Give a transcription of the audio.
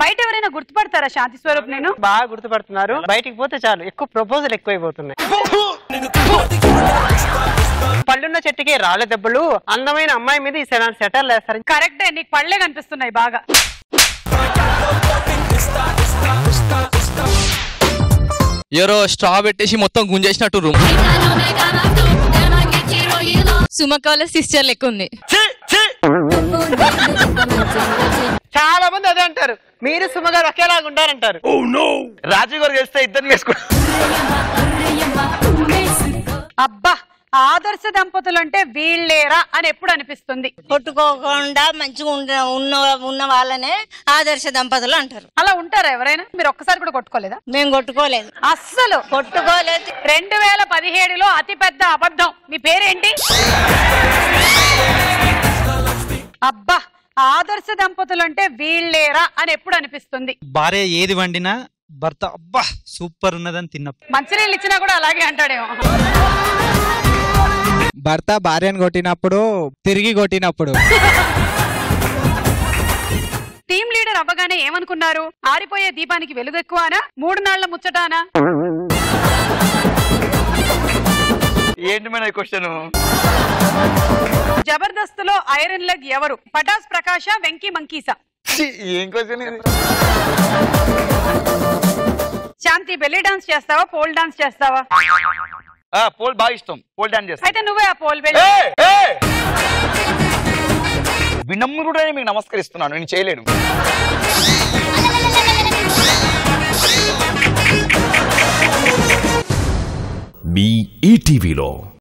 బయట ఎవరైనా గుర్తుపడతారా శాంతి స్వరూప్? నేను బాగా గుర్తుపడుతున్నారు. బయటికి పోతే చాలు ఎక్కువ ప్రపోజల్ ఎక్కువైపోతున్నాయి. పళ్ళున్న చెట్టుకి రాళ్ళ దెబ్బలు, అందమైన అమ్మాయి మీద ఈ సెటర్లు వేస్తారు. కరెక్టే, నీకు పళ్ళే కనిపిస్తున్నాయి బాగా. ఎవరో స్ట్రా పెట్టేసి మొత్తం గుంజేసినట్టు రూమ్. సుమకాల సిస్టర్ లెక్క ఉంది. చాలా మంది అదే అంటారు, మీరు సుమ గారు ఒకేలాగా ఉంటారంటారు. రాజు గారు చేస్తే ఇద్దరు వేసుకో. అబ్బా, ఆదర్శ దంపతులు అంటే వీళ్ళేరా అని ఎప్పుడు అనిపిస్తుంది? కొట్టుకోకుండా మంచిగా ఉన్న వాళ్ళనే ఆదర్శ దంపతులు అంటారు. అలా ఉంటారా ఎవరైనా? మీరు ఒక్కసారి కూడా కొట్టుకోలేదా? మేము కొట్టుకోలేదు, అస్సలు కొట్టుకోలేదు. 2017లో అతిపెద్ద అబద్ధం. మీ పేరేంటి? అబ్బా, ఆదర్శ దంపతులు అంటే వీళ్ళేరా అని ఎప్పుడు అనిపిస్తుంది? భార్య ఏది వండినా భర్త అబ్బా సూపర్ ఉన్నదని తిన్నప్పుడు. మంచినీళ్ళు ఇచ్చినా కూడా అలాగే అంటాడేమో. భర్త భార్యను కొట్టినప్పుడు, తిరిగి కొట్టినప్పుడు. టీమ్ లీడర్ అవ్వగానే ఏమనుకున్నారు? ఆరిపోయే దీపానికి వెలుగు ఎక్కువనా, 3 నాళ్ల ముచ్చటానా? ఏంటి మన క్వశ్చన్? జబర్దస్త్ లో ఐరన్ లెగ్ ఎవరు? పటాస్ ప్రకాశ, వెంకీ మంకీసా? ఏం క్వశ్చన్ ఇది? శాంతి, బెల్లీ డాన్స్ చేస్తావా, పోల్ డాన్స్ చేస్తావా? పోల్ బాగా ఇష్టం, పోల్ డాన్స్ చేస్తా. అయితే నువ్వే ఆ పోల్ బెల్లీ. వినమ్రుడని మీకు నమస్కరిస్తున్నాను, నేను చేయలేను. మీ ఈటీవీలో